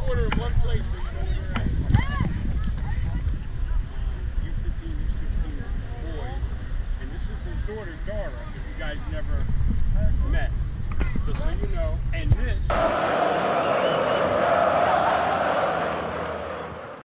order in one place so you know where they're at. U15, U16 boys, and this is his daughter, Dara, if you guys never met. Just so you know. And this